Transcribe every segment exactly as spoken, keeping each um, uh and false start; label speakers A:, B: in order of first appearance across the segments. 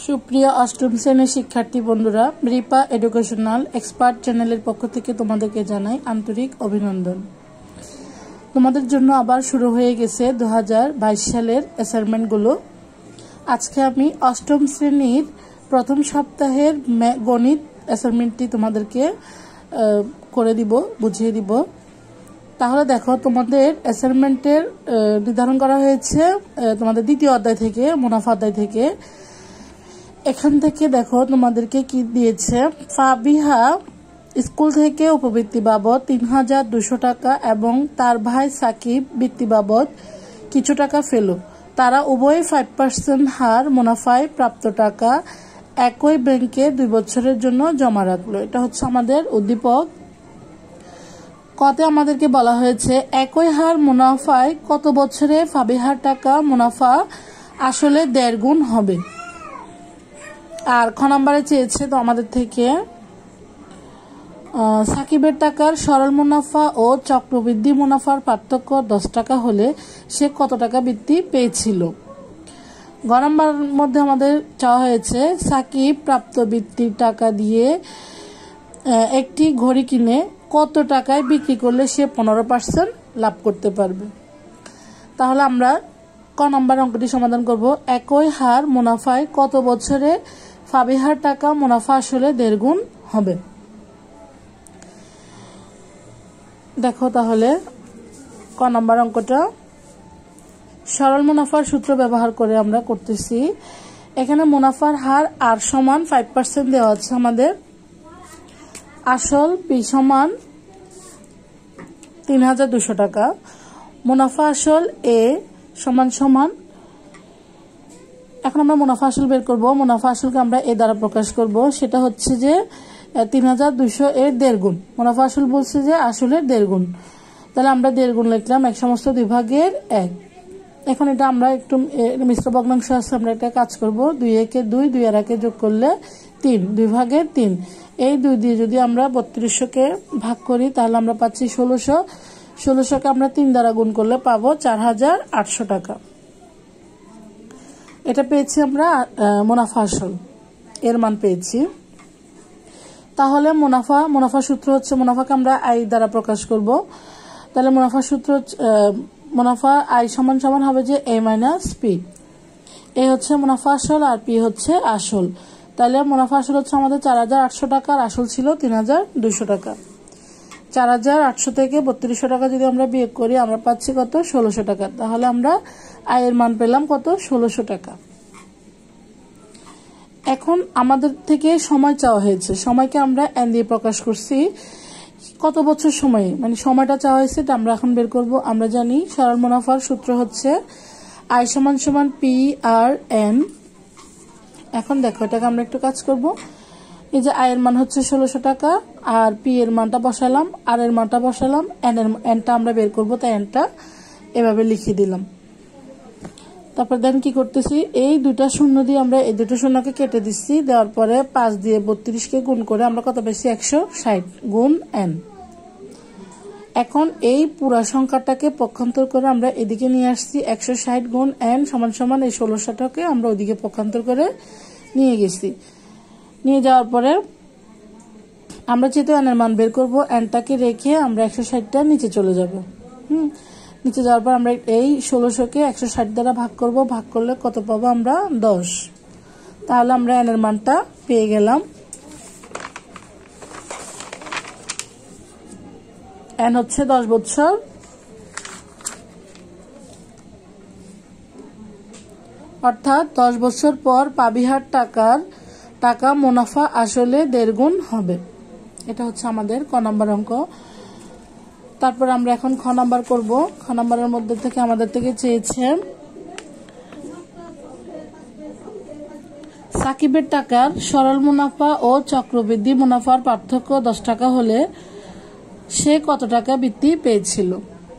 A: সুপ্রিয় অষ্টম শ্রেণীর শিক্ষার্থী বন্ধুরা, রিপা এডুকেশনাল এক্সপার্ট চ্যানেলের পক্ষ থেকে তোমাদেরকে জানাই আন্তরিক অভিনন্দন। তোমাদের জন্য আবার শুরু হয়ে গেছে দু হাজার বাইশ সালের অ্যাসাইনমেন্টগুলো। আজকে আমি অষ্টম শ্রেণীর প্রথম সপ্তাহের গণিত অ্যাসাইনমেন্টটি তোমাদেরকে করে দিব, বুঝিয়ে দিব। তাহলে দেখো, তোমাদের অ্যাসাইনমেন্টের নির্ধারণ করা হয়েছে তোমাদের দ্বিতীয় অধ্যায় থেকে, মুনাফা অধ্যায় থেকে। এখান থেকে দেখো তোমাদেরকে কি দিয়েছে। ফাবিহা স্কুল থেকে উপবৃত্তি বাবদ তিন হাজার দুশো টাকা এবং তার ভাই সাকিব বৃত্তি বাবদ কিছু টাকা ফেল। তারা উভয় ফাইভ পার্সেন্ট হার মুনাফায় প্রাপ্ত টাকা একই ব্যাংকে দুই বছরের জন্য জমা রাখলো। এটা হচ্ছে আমাদের উদ্দীপক। কতে আমাদেরকে বলা হয়েছে একই হার মুনাফায় কত বছরে ফাবিহার টাকা মুনাফা আসলে দেড় গুণ হবে। আর খ নম্বরে চেয়েছে তো আমাদের থেকে সাকিবের টাকার সরল মুনাফা ও চক্রবৃদ্ধি মুনাফার পার্থক্য দশ টাকা হলে সে কত টাকা বৃত্তি পেয়েছিল। গ নম্বর মধ্যে আমাদের চাওয়া হয়েছে সাকিব প্রাপ্ত বৃত্তির টাকা দিয়ে একটি ঘড়ি কিনে কত টাকায় বিক্রি করলে সে পনেরো পার্সেন্ট লাভ করতে পারবে। তাহলে আমরা ক নম্বর অঙ্কটি সমাধান করব। একই হার মুনাফায় কত বছরে ফাবিহার টাকা মুনাফা আসলে দেড় গুণ হবে। দেখো তাহলে ক নম্বর অঙ্কটা সরল মুনাফার সূত্র ব্যবহার করে আমরা করতেছি। এখানে মুনাফার হার আর সমান ফাইভ পার্সেন্ট দেওয়া আছে আমাদের। আসল পি সমান তিন হাজার দুশো টাকা। মুনাফা আসল এ সমান সমান, এখন আমরা মুনাফা আসল বের করব। মুনাফা আসলকে আমরা এ দ্বারা প্রকাশ করব। সেটা হচ্ছে যে তিন হাজার দুশো এর দেড় গুণ। মুনাফা আসল বলছে যে আসলের দেড় গুণ, তাহলে আমরা দেড় গুণ লিখলাম এক সমস্ত দুই ভাগের এক। এখন এটা আমরা একটু মিশ্র ভগ্নাংশ আছে, আমরা একটা কাজ করব। দুই একে দুই, দুই আর একে যোগ করলে তিন, দুই ভাগের তিন। এই দুই দিয়ে যদি আমরা বত্রিশশোকে ভাগ করি তাহলে আমরা পাচ্ছি ষোলোশো। ষোলোশোকে আমরা তিন দ্বারা গুণ করলে পাবো চার হাজার আটশো টাকা। এটা পেয়েছি আমরা মুনাফা আসল এর মান পেয়েছি। তাহলে মুনাফা মুনাফা সূত্র হচ্ছে, মুনাফাকে আমরা আই দ্বারা প্রকাশ করব। তাহলে মুনাফা সূত্র মুনাফা আই সমান সমান হবে যে এ মাইনাস পি। এ হচ্ছে মুনাফা আসল আর পি হচ্ছে আসল। তাহলে মুনাফা আসল হচ্ছে আমাদের চার হাজার আটশো টাকা আর আসল ছিল তিন হাজার দুইশো টাকা। চার হাজার আটশো থেকে বত্রিশশো টাকা যদি আমরা বিয়োগ করি আমরা পাচ্ছি কত, ষোলোশো টাকা। তাহলে আমরা আয়ের মান পেলাম কত, ষোলোশো টাকা। এখন আমাদের থেকে সময় চাওয়া হয়েছে, সময়কে আমরা এন দিয়ে প্রকাশ করছি। কত বছর সময়, মানে সময়টা চাওয়া হয়েছে এটা আমরা এখন বের করব। আমরা জানি সরল মুনাফার সূত্র হচ্ছে আই সমান সমান পি আর এন। এখন দেখো এটাকে আমরা একটু কাজ করব। এই যে আয়ের মান হচ্ছে ষোলোশো টাকা আর পি এর মানটা বসালাম, আর এর মানটা বসালাম, এন এর এনটা আমরা বের করব, তাই এনটা এভাবে লিখিয়ে দিলাম। তারপর দেন কি করতেছি, এই দুটা শূন্য দিয়ে আমরা এই দুটো শূন্যকে কেটে দিচ্ছি। দেওয়ার পরে পাঁচ দিয়ে বত্রিশকে গুণ করে আমরা কত পেয়েছি, একশো ষাট গুণ এন। এখন এই পুরা সংখ্যাটাকে পক্ষান্তর করে আমরা এদিকে নিয়ে আসছি। একশো ষাট গুণ এন সমান সমান এই ষোলোশোটাকে আমরা ওইদিকে পক্ষান্তর করে নিয়ে গেছি। নিয়ে যাওয়ার পরে আমরা যেহেতু এনের মান বের করবো, এনটাকে রেখে আমরা একশো ষাটটা নিচে চলে যাব। হুম নিচে যাওয়ার পর আমরা এই ষোলোশোকে একশো ষাট দ্বারা ভাগ করব। ভাগ করলে কত পাবো আমরা, দশ। তাহলে আমরা এনের মানটা পেয়ে গেলাম। এন হচ্ছে দশ বছর। অর্থাৎ দশ বছর পর পাবিহার টাকার টাকা মুনাফা আসলে দেড় গুণ হবে। এটা হচ্ছে আমাদের ক নম্বর অঙ্ক। তারপর আমরা এখন খ নাম্বার করব। খ নাম্বারের মধ্যে থেকে আমাদের থেকে চেয়েছে সাকিবের টাকার সরল মুনাফা ও চক্রবৃদ্ধি মুনাফার পার্থক্য দশ টাকা হলে সে কত টাকা বৃত্তি পেয়েছিল।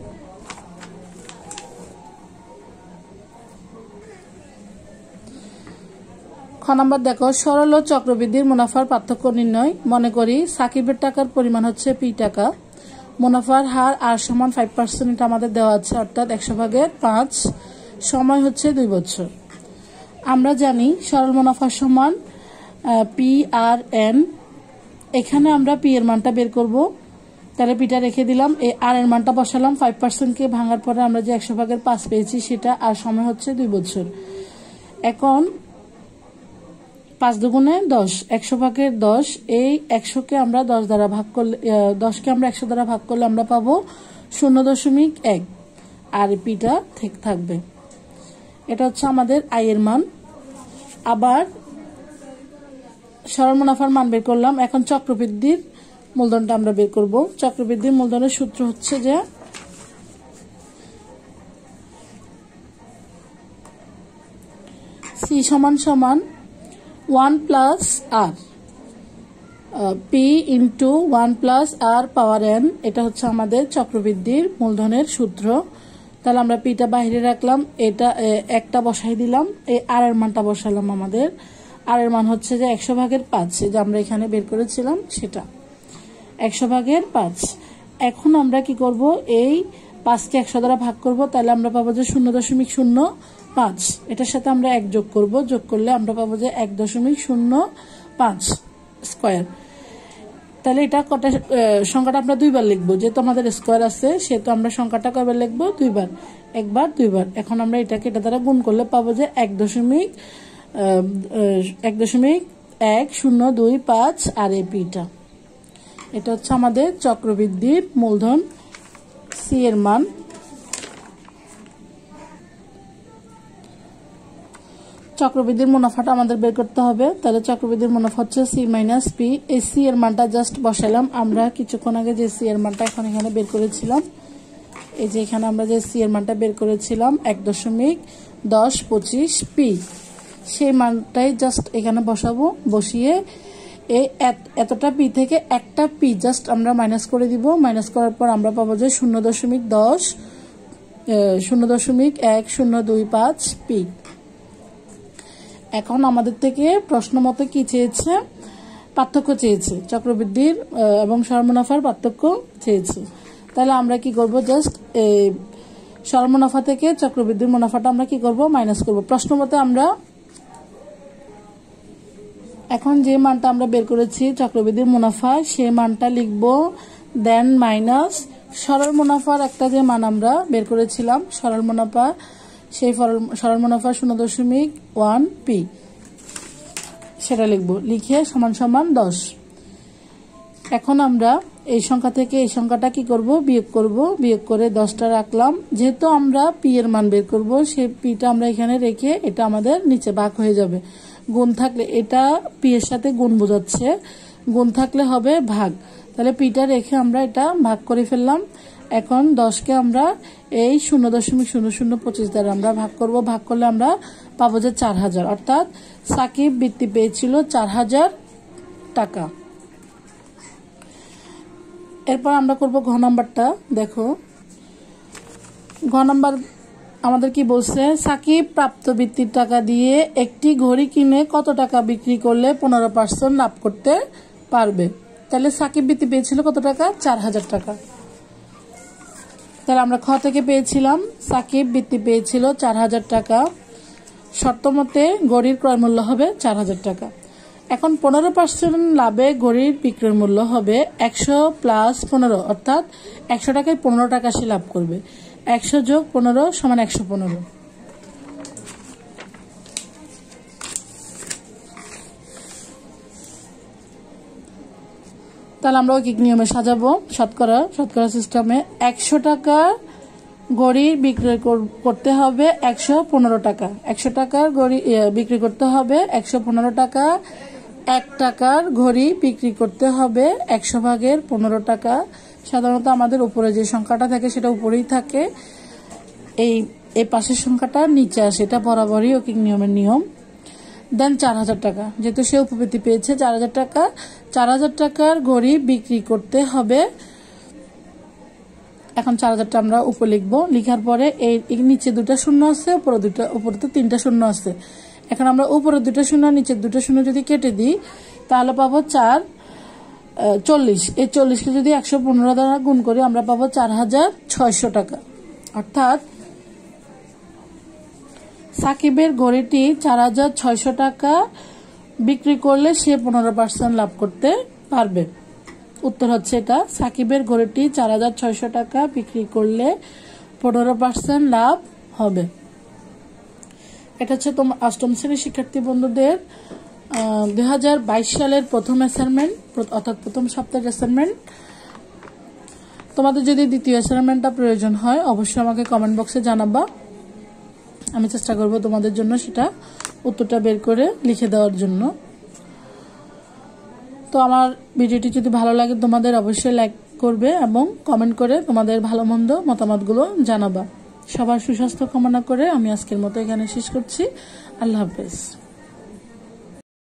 A: খ নাম্বার দেখো, সরল ও চক্রবৃদ্ধির মুনাফার পার্থক্য নির্ণয়। মনে করি সাকিবের টাকার পরিমাণ হচ্ছে পি টাকা, মুনাফার হার আর সমান ফাইভ পার্সেন্ট আমাদের দেওয়া আছে, অর্থাৎ একশো ভাগের পাঁচ। সময় হচ্ছে দুই বছর। আমরা জানি সরল মুনাফা সমান পি আর এন। এখানে আমরা পি এর মানটা বের করব, তাহলে পিটা রেখে দিলাম, এই আর এর মানটা বসালাম। ফাইভ পার্সেন্টকে ভাঙার পরে আমরা যে একশো ভাগের পাঁচ পেয়েছি সেটা, আর সময় হচ্ছে দুই বছর। এখন পাঁচ দুগুণে দশ, একশো ভাগের দশ, এই একশোকে আমরা দশ দ্বারা ভাগ করলে, দশকে আমরা একশো দ্বারা ভাগ করলে আমরা পাবো শূন্য দশমিক এক, আর পিটা ঠিক থাকবে। এটা হচ্ছে আমাদের আই এর মান। আবার সরল মুনাফার মান বের করলাম। এখন চক্রবৃদ্ধির মূলধনটা আমরা বের করব। চক্রবৃদ্ধির মূলধনের সূত্র হচ্ছে যে সি সমান সমান one plus R, P into one plus R power N. এটা হচ্ছে আমাদের চক্রবৃদ্ধির মূলধনের সূত্র। তাহলে আমরা পিটা বাইরে রাখলাম, এটা একটা বসাই দিলাম, এই আর এর মানটা বসালাম। আমাদের আর এর মান হচ্ছে যে একশো ভাগের পাঁচ, যে আমরা এখানে বের করেছিলাম সেটা একশো ভাগের পাঁচ। এখন আমরা কি করব, এই পাঁচকে একশো দ্বারা ভাগ করব, তাহলে আমরা পাবো যে শূন্য দশমিক শূন্য পাঁচ। এটার সাথে আমরা এক যোগ করব, যোগ করলে আমরা পাবো যে এক দশমিক শূন্য পাঁচ স্কোয়ার। তাহলে এটা কটা সংখ্যাটা আমরা দুইবার লিখবো, যেহেতু আমাদের স্কোয়ার আছে সেহেতু আমরা সংখ্যাটা কয়বার লিখবো, দুইবার, একবার দুইবার। এখন আমরা এটাকে এটা দ্বারা গুণ করলে পাবো যে এক দশমিক এক দশমিক এক শূন্য দুই পাঁচ আর এ পিটা। এটা হচ্ছে আমাদের চক্রবৃদ্ধির মূলধন সি এর মান। চক্রবৃদ্ধির মুনাফাটা আমাদের বের করতে হবে। তাহলে চক্রবৃদ্ধির মুনাফা হচ্ছে সি মাইনাস পি। এই সি এর মানটা জাস্ট বসালাম। আমরা কিছুক্ষণ আগে যে সি এর মানটা এখন এখানে বের করেছিলাম, এই যে এখানে আমরা যে সি এর মানটা বের করেছিলাম এক দশমিক দশ পঁচিশ পি, সেই মানটাই জাস্ট এখানে বসাবো। বসিয়ে এই এতটা পি থেকে একটা পি জাস্ট আমরা মাইনাস করে দিব। মাইনাস করার পর আমরা পাবো যে শূন্য দশমিক দশ শূন্য দশমিক এক শূন্য দুই পাঁচ পি। এখন আমাদের থেকে প্রশ্ন মতো কি চেয়েছে, পার্থক্য চেয়েছে, চক্রবৃদ্ধির এবং সরল মুনাফার পার্থক্য চেয়েছে। তাহলে আমরা কি করব, জাস্ট সরল মুনাফা থেকে চক্রবৃদ্ধির মুনাফাটা আমরা কি করব, মাইনাস করব। প্রশ্ন মতে আমরা এখন যে মানটা আমরা বের করেছি চক্রবৃদ্ধির মুনাফা, সেই মানটা লিখব, দেন মাইনাস সরল মুনাফার একটা যে মান আমরা বের করেছিলাম সরল মুনাফা, সেই সরল মুনাফা শূন্য দশমিক ওয়ান পি, সেটা লিখব। লিখে সমান সমান দশ। এখন আমরা এই সংখ্যা থেকে এই সংখ্যাটা কি করব, বিয়োগ করব। বিয়োগ করে দশটা রাখলাম। যেহেতু আমরা পি এর মান বের করব, সেই পিটা আমরা এখানে রেখে এটা আমাদের নিচে ভাগ হয়ে যাবে। গুণ থাকলে, এটা পি এর সাথে গুণ বোঝাচ্ছে, গুণ থাকলে হবে ভাগ। তাহলে পিটা রেখে আমরা এটা ভাগ করে ফেললাম। এখন দশকে আমরা এই শূন্য দশমিক শূন্য শূন্য পঁচিশ দ্বারা আমরা ভাগ করব। ভাগ করলে আমরা পাবো যে চার হাজার, অর্থাৎ সাকিব বৃত্তি পেয়েছিল চার হাজার টাকা। এরপর আমরা করব ঘ নাম্বারটা। দেখো ঘ নাম্বার আমাদের কি বলছে, সাকিব প্রাপ্ত বৃত্তির টাকা দিয়ে একটি ঘড়ি কিনে কত টাকা বিক্রি করলে পনেরো পার্সেন্ট লাভ করতে পারবে। তাহলে সাকিব বৃত্তি পেয়েছিল কত টাকা, চার হাজার টাকা। তাহলে আমরা খ থেকে পেয়েছিলাম সাকিব বৃত্তি পেয়েছিল চার হাজার টাকা। শর্ত মতে ঘড়ির ক্রয় মূল্য হবে চার হাজার টাকা। এখন পনেরো পার্সেন্ট লাভে ঘড়ির বিক্রয় মূল্য হবে একশো প্লাস পনেরো, অর্থাৎ একশো টাকায় পনেরো টাকা সে লাভ করবে। একশো যোগ পনেরো সমান একশো পনেরো। তাহলে আমরা ঐকিক নিয়মে সাজাবো। শতকরা শতকরা সিস্টেমে একশো টাকা ঘড়ি বিক্রয় করতে হবে একশো পনেরো টাকা। একশো টাকার ঘড়ি বিক্রি করতে হবে একশো পনেরো টাকা। এক টাকার ঘড়ি বিক্রি করতে হবে একশো ভাগের পনেরো টাকা। সাধারণত আমাদের উপরে যে সংখ্যাটা থাকে সেটা উপরেই থাকে, এই এই পাশের সংখ্যাটা নিচে আসে, এটা বরাবরই ঐকিক নিয়মের নিয়ম। দেন চার হাজার টাকা, যেহেতু সে উপবৃত্তি পেয়েছে চার হাজার টাকা, চার হাজার টাকার ঘড়ি বিক্রি করতে হবে। এখন চার হাজারটা আমরা উপরে লিখবো। লিখার পরে এই নিচে দুটা শূন্য আছে, উপরে দুটা, উপরে তো তিনটা শূন্য আছে। এখন আমরা উপরে দুটা শূন্য নিচের দুটা শূন্য যদি কেটে দিই তাহলে পাবো চার চল্লিশ। এই চল্লিশকে যদি একশো পনেরো দ্বারা গুণ করি আমরা পাবো চার হাজার ছয়শো টাকা। অর্থাৎ সাকিবের ঘড়িটি চার হাজার ছয়শো টাকা বিক্রি করলে সে পনেরো পার্সেন্ট লাভ করতে পারবে। উত্তর হচ্ছে এটা, সাকিবের ঘড়িটি চার হাজার ছয়শো টাকা বিক্রি করলে পনেরো পার্সেন্ট লাভ হবে। এটা হচ্ছে তোমার অষ্টম শ্রেণীর শিক্ষার্থী বন্ধুদের দুই হাজার বাইশ সালের প্রথম অ্যাসাইনমেন্ট, অর্থাৎ প্রথম সপ্তাহের অ্যাসাইনমেন্ট। তোমাদের যদি দ্বিতীয় অ্যাসাইনমেন্টটা প্রয়োজন হয় অবশ্যই আমাকে কমেন্ট বক্সে জানাবা, আমি চেষ্টা করব তোমাদের জন্য সেটা উত্তরটা বের করে লিখে দেওয়ার জন্য। তো আমার ভিডিওটি যদি ভালো লাগে তোমাদের অবশ্যই লাইক করবে এবং কমেন্ট করে তোমাদের ভালো মন্দ মতামতগুলো জানাবা। সবার সুস্বাস্থ্য কামনা করে আমি আজকের মতো এখানে শেষ করছি। আল্লাহ হাফেজ।